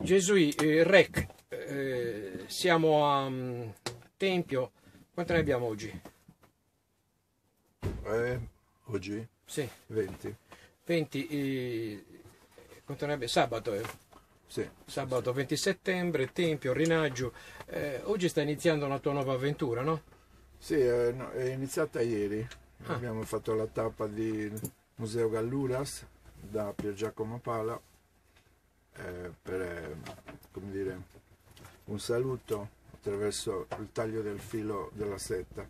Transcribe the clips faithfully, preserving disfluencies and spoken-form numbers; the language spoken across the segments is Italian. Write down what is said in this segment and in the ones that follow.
Gesui, eh, Rec, eh, siamo a um, Tempio, quanto ne abbiamo oggi? Eh, oggi? Sì, venti. venti, eh, quanto ne abbiamo? Sabato, eh? Sì. Sabato venti settembre, Tempio, Rinaggio. Eh, oggi sta iniziando una tua nuova avventura, no? Sì, è, no, è iniziata ieri. Ah. Abbiamo fatto la tappa di Museo Galluras da Pier Giacomo Pala eh, per, eh, come dire, un saluto attraverso il taglio del filo della setta.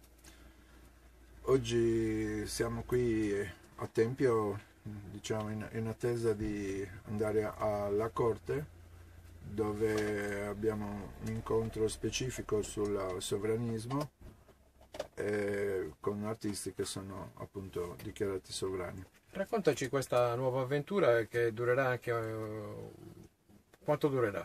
Oggi siamo qui a Tempio, diciamo, in, in attesa di andare alla corte, dove abbiamo un incontro specifico sul sovranismo eh, con artisti che sono appunto dichiarati sovrani. Raccontaci questa nuova avventura che durerà anche... eh, quanto durerà?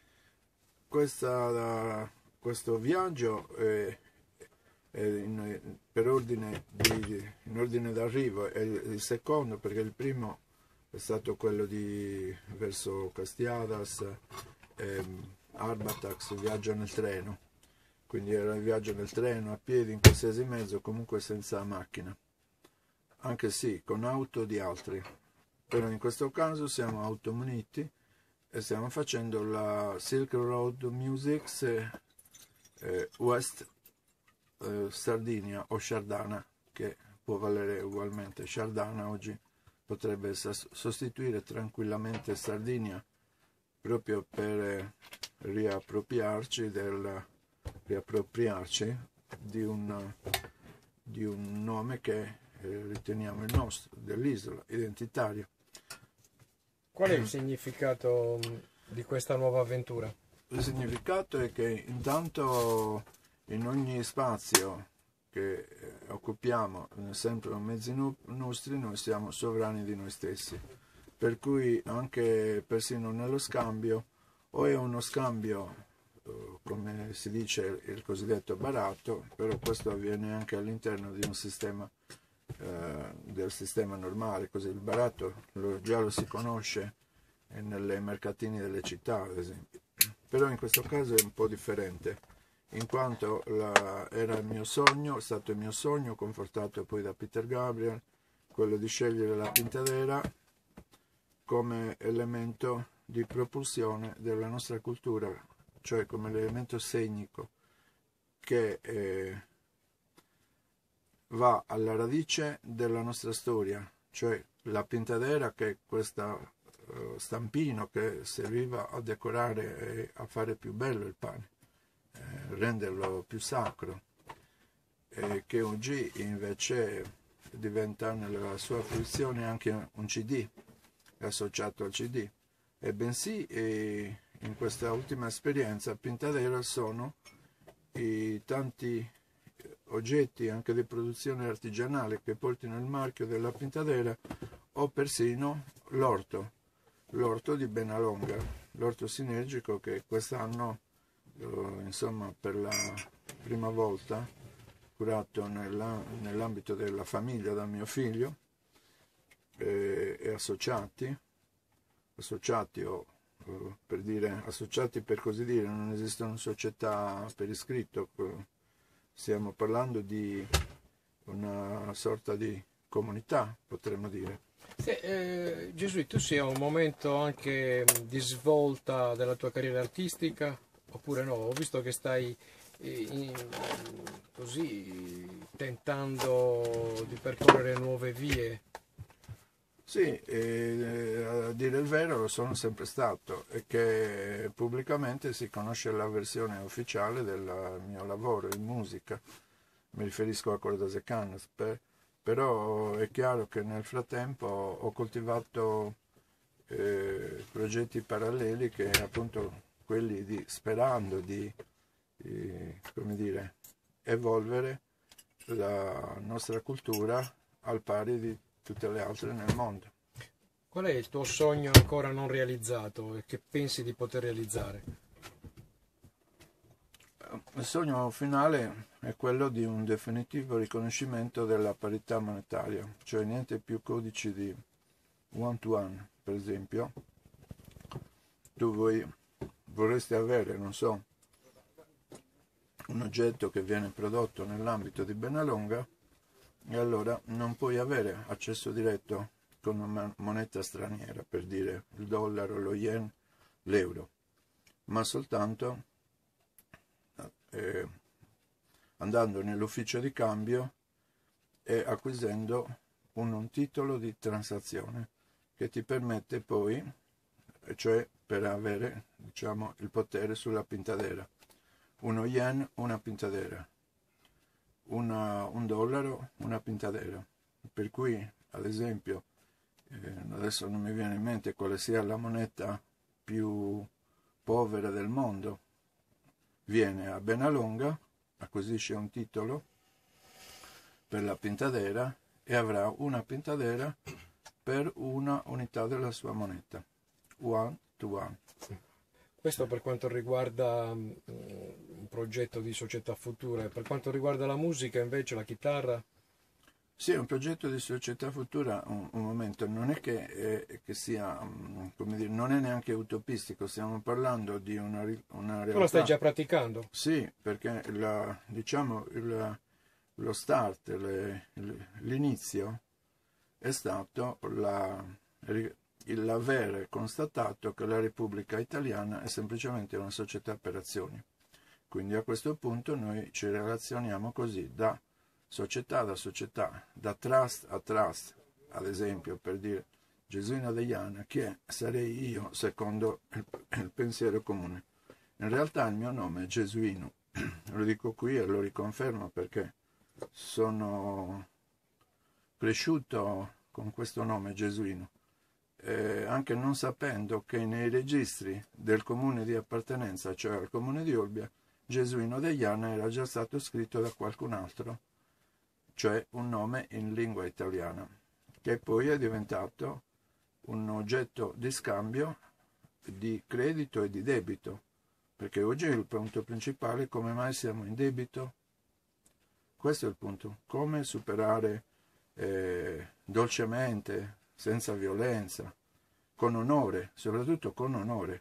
Questa, questo viaggio è, è in, per ordine di, in ordine d'arrivo, è il, il secondo, perché il primo è stato quello di verso Castiadas, ehm, Arbatax, il viaggio nel treno. Quindi era il viaggio nel treno, a piedi, in qualsiasi mezzo, comunque senza macchina. Anche sì, con auto di altri. Però in questo caso siamo automuniti e stiamo facendo la Silk Road Music eh, West eh, Sardinia o Sardana, che può valere ugualmente. Sardana oggi potrebbe sostituire tranquillamente Sardinia, proprio per riappropriarci del riappropriarci di un, di un nome che eh, riteniamo il nostro, dell'isola, identitario. Qual è il significato di questa nuova avventura? Il significato è che intanto in ogni spazio che occupiamo, sempre con mezzi nostri, noi siamo sovrani di noi stessi. Per cui anche persino nello scambio, o è uno scambio, come si dice, il cosiddetto baratto, però questo avviene anche all'interno di un sistema, eh, del sistema normale, così il baratto lo, già lo si conosce nelle mercatini delle città, ad esempio. Però in questo caso è un po' differente, in quanto la, era il mio sogno, è stato il mio sogno, confortato poi da Peter Gabriel, quello di scegliere la pintadera come elemento di propulsione della nostra cultura, cioè come l'elemento segnico che eh, va alla radice della nostra storia, cioè la pintadera, che è questo eh, stampino che serviva a decorare e a fare più bello il pane, eh, renderlo più sacro, e che oggi invece diventa nella sua fruizione anche un C D, associato al C D, e bensì e in questa ultima esperienza pintadera sono i tanti oggetti anche di produzione artigianale che portino il marchio della pintadera, o persino l'orto, l'orto di Benalonga, l'orto sinergico che quest'anno eh, insomma per la prima volta curato nella, nell'ambito della famiglia da mio figlio e, e associati, associati o eh, per dire associati per così dire, non esistono società per iscritto, stiamo parlando di una sorta di comunità, potremmo dire. Sì, eh, Gesù, tu sei a un momento anche di svolta della tua carriera artistica, oppure no? Ho visto che stai eh, in, così tentando di percorrere nuove vie. Sì, eh, a dire il vero lo sono sempre stato, e che pubblicamente si conosce la versione ufficiale del mio lavoro in musica, mi riferisco a Cordas e Cannas, per, però è chiaro che nel frattempo ho coltivato eh, progetti paralleli che appunto quelli di, sperando di, di come dire, evolvere la nostra cultura al pari di tutte le altre nel mondo. Qual è il tuo sogno ancora non realizzato e che pensi di poter realizzare? Il sogno finale è quello di un definitivo riconoscimento della parità monetaria, cioè niente più codici di one to one, per esempio. Tu vuoi vorresti avere, non so, un oggetto che viene prodotto nell'ambito di Benalonga, e allora non puoi avere accesso diretto con una moneta straniera, per dire il dollaro, lo yen, l'euro, ma soltanto eh, andando nell'ufficio di cambio e acquisendo un, un titolo di transazione che ti permette poi, cioè per avere, diciamo, il potere sulla pintadera. Uno yen, una pintadera. Una, un dollaro, una pintadera. Per cui, ad esempio, eh, adesso non mi viene in mente quale sia la moneta più povera del mondo, viene a Benalonga, acquisisce un titolo per la pintadera e avrà una pintadera per una unità della sua moneta, one to one. Questo per quanto riguarda um, un progetto di società futura. Per quanto riguarda la musica, invece, la chitarra? Sì, è un progetto di società futura, un, un momento, non è che, eh, che sia, um, come dire, non è neanche utopistico, stiamo parlando di una, una realtà... Tu la stai già praticando? Sì, perché la, diciamo, il, lo start, le, l'inizio è stato la, l'avere constatato che la Repubblica Italiana è semplicemente una società per azioni. Quindi a questo punto noi ci relazioniamo così, da società da società, da trust a trust, ad esempio, per dire Gesuino Deiana, che sarei io secondo il, il pensiero comune. In realtà il mio nome è Gesuino, lo dico qui e lo riconfermo perché sono cresciuto con questo nome Gesuino, eh, anche non sapendo che nei registri del comune di appartenenza, cioè al comune di Olbia, Gesuino Deiana era già stato scritto da qualcun altro, cioè un nome in lingua italiana, che poi è diventato un oggetto di scambio di credito e di debito, perché oggi il punto principale è come mai siamo in debito. Questo è il punto, come superare eh, dolcemente, senza violenza, con onore, soprattutto con onore,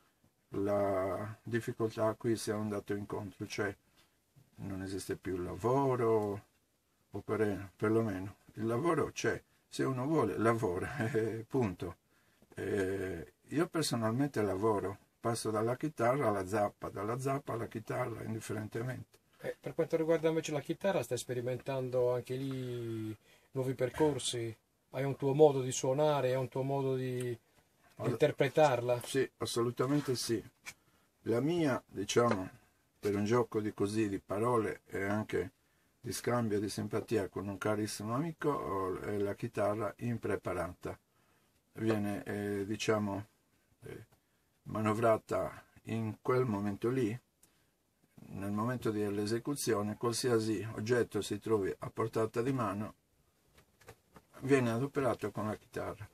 la difficoltà a cui siamo andati incontro, cioè non esiste più il lavoro, o per, perlomeno il lavoro c'è, se uno vuole lavora, eh, punto. Eh, io personalmente lavoro, passo dalla chitarra alla zappa, dalla zappa alla chitarra, indifferentemente. Eh, per quanto riguarda invece la chitarra, stai sperimentando anche lì nuovi percorsi? Hai un tuo modo di suonare, hai un tuo modo di, di interpretarla? Sì, assolutamente sì. La mia, diciamo, per un gioco di così, di parole e anche di scambio di simpatia con un carissimo amico, è la chitarra impreparata. Viene, eh, diciamo, eh, manovrata in quel momento lì, nel momento dell'esecuzione, qualsiasi oggetto si trovi a portata di mano viene adoperato con la chitarra,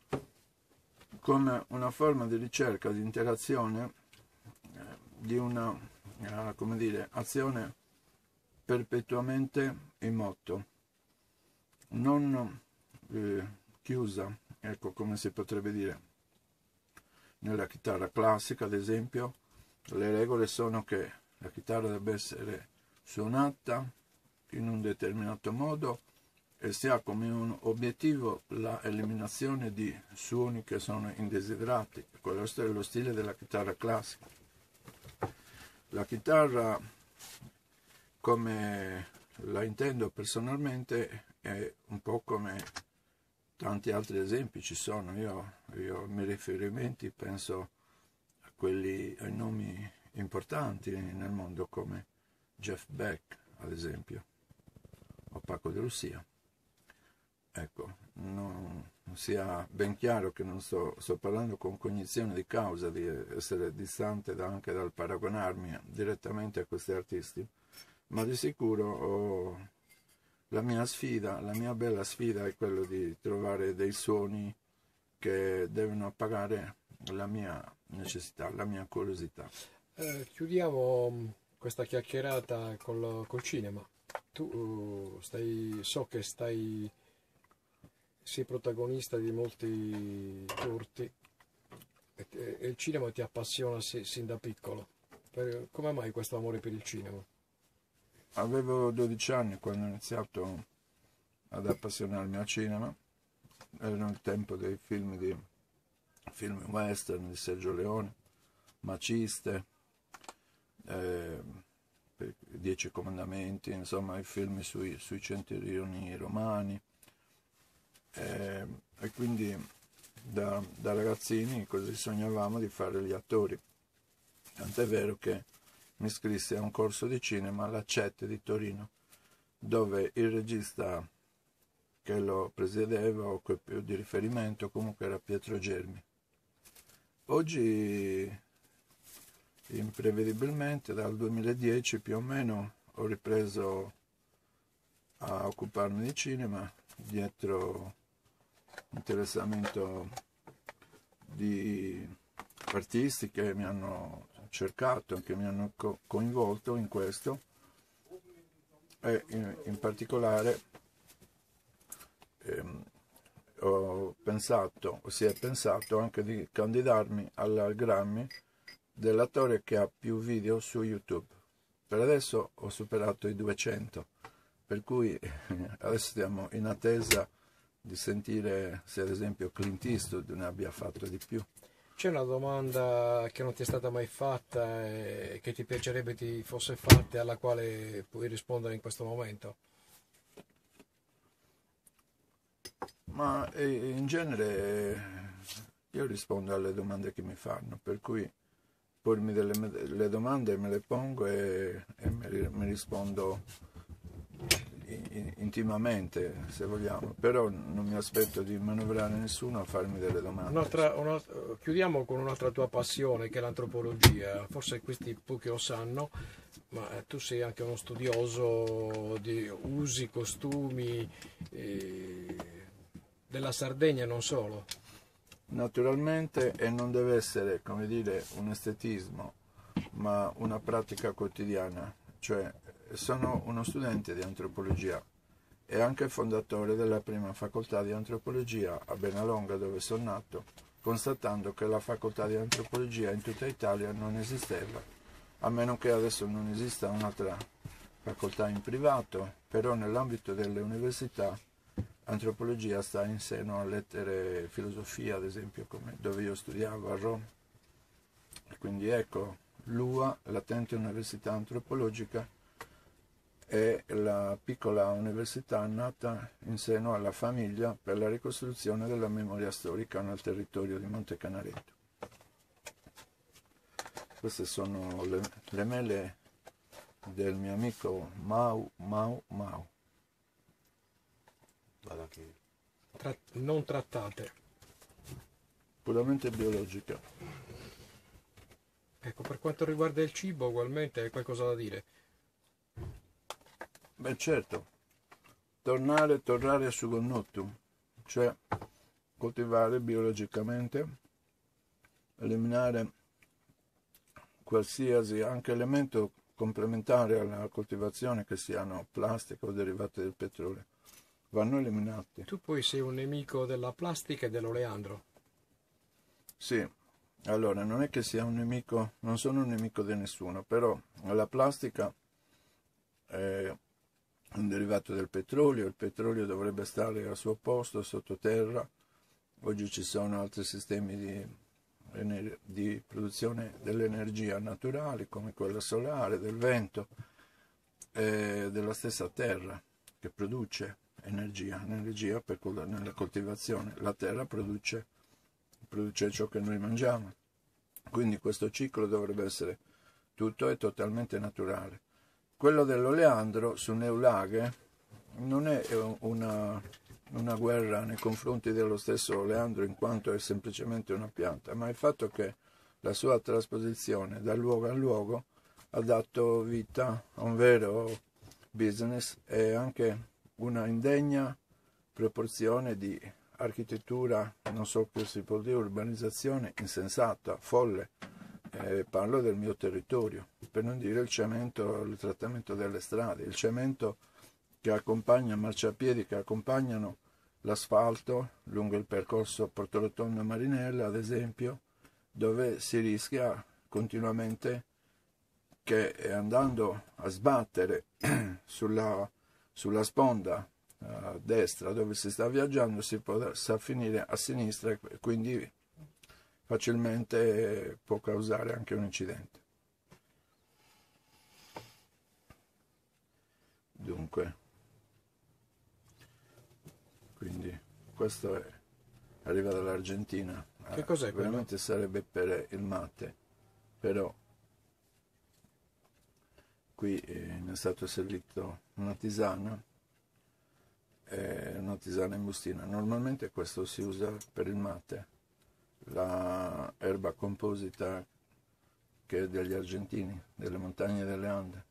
come una forma di ricerca, di interazione, eh, di una, eh, come dire, azione perpetuamente in moto, non eh, chiusa, ecco, come si potrebbe dire. Nella chitarra classica, ad esempio, le regole sono che la chitarra deve essere suonata in un determinato modo e si ha come un obiettivo la eliminazione di suoni che sono indesiderati. Questo è lo stile della chitarra classica. La chitarra, come la intendo personalmente, è un po' come tanti altri esempi ci sono. Io, io i miei riferimenti penso a quelli, ai nomi importanti nel mondo come Jeff Beck, ad esempio, o Paco de Lucia. Ecco, non, sia ben chiaro che non sto, sto parlando con cognizione di causa, di essere distante da, anche dal paragonarmi direttamente a questi artisti, ma di sicuro oh, la mia sfida, la mia bella sfida è quello di trovare dei suoni che devono appagare la mia necessità, la mia curiosità. Eh, chiudiamo questa chiacchierata col, col cinema. Tu uh, stai, so che stai, sei protagonista di molti corti. E, e il cinema ti appassiona si- sin da piccolo. Per- come mai questo amore per il cinema? Avevo dodici anni quando ho iniziato ad appassionarmi al cinema. Era il tempo dei film di film western di Sergio Leone, Maciste, eh, per- Dieci Comandamenti, insomma i film sui, sui centurioni romani. Eh, e quindi da, da ragazzini così sognavamo di fare gli attori. Tant'è vero che mi iscrissi a un corso di cinema alla C E T di Torino, dove il regista che lo presiedeva o che più di riferimento comunque era Pietro Germi. Oggi, imprevedibilmente, dal duemiladieci più o meno, ho ripreso a occuparmi di cinema dietro interessamento di artisti che mi hanno cercato, che mi hanno co- coinvolto in questo, e in, in particolare ehm, ho pensato, o si è pensato anche di candidarmi al Grammy dell'attore che ha più video su YouTube. Per adesso ho superato i duecento, per cui adesso stiamo in attesa di sentire se ad esempio Clint Eastwood ne abbia fatto di più. C'è una domanda che non ti è stata mai fatta e che ti piacerebbe ti fosse fatta e alla quale puoi rispondere in questo momento? Ma eh, in genere eh, io rispondo alle domande che mi fanno, per cui pormi delle me- le domande me le pongo e, e me, ri- mi rispondo in- in- intimamente, se vogliamo, però non mi aspetto di manovrare nessuno a farmi delle domande. Un'altra- una- chiudiamo con un'altra tua passione che è l'antropologia. Forse questi pochi lo sanno, ma eh, tu sei anche uno studioso di usi, costumi eh, della Sardegna e non solo. Naturalmente, e non deve essere, come dire, un estetismo, ma una pratica quotidiana, cioè sono uno studente di antropologia e anche fondatore della prima facoltà di antropologia a Benalonga, dove sono nato, constatando che la facoltà di antropologia in tutta Italia non esisteva, a meno che adesso non esista un'altra facoltà in privato, però nell'ambito delle università antropologia sta in seno a lettere e filosofia, ad esempio, come dove io studiavo a Roma. E quindi ecco, l'U A, latente università antropologica, è la piccola università nata in seno alla famiglia per la ricostruzione della memoria storica nel territorio di Monte Canaletto. Queste sono le, le mele del mio amico Mau Mau Mau. Tra- non trattate. Puramente biologica. Ecco, per quanto riguarda il cibo, ugualmente hai qualcosa da dire. Beh certo, tornare, tornare su Gonnottum, cioè coltivare biologicamente, eliminare qualsiasi anche elemento complementare alla coltivazione, che siano plastica o derivati del petrolio, vanno eliminati. Tu poi sei un nemico della plastica e dell'oleandro. Sì, allora non è che sia un nemico, non sono un nemico di nessuno, però la plastica è un derivato del petrolio, il petrolio dovrebbe stare al suo posto sottoterra. Oggi ci sono altri sistemi di, di produzione dell'energia naturali, come quella solare, del vento, e della stessa terra che produce energia, energia per, nella coltivazione. La terra produce, produce ciò che noi mangiamo, quindi questo ciclo dovrebbe essere tutto e totalmente naturale. Quello dell'oleandro su Neulaghe non è una, una guerra nei confronti dello stesso oleandro in quanto è semplicemente una pianta, ma il fatto che la sua trasposizione da luogo a luogo ha dato vita a un vero business e anche una indegna proporzione di architettura, non so che si può dire, urbanizzazione insensata, folle. Eh, parlo del mio territorio, per non dire il cemento, il trattamento delle strade, il cemento che accompagna, marciapiedi che accompagnano l'asfalto lungo il percorso Portorotondo Marinella, ad esempio, dove si rischia continuamente che andando a sbattere sulla, sulla sponda a destra dove si sta viaggiando si possa finire a sinistra e quindi facilmente può causare anche un incidente. Dunque, quindi questo è, arriva dall'Argentina. Che cos'è quello? Veramente sarebbe per il mate, però qui eh, mi è stato servito una tisana, eh, una tisana in bustina. Normalmente questo si usa per il mate, la erba composita che è degli argentini, delle montagne delle Ande.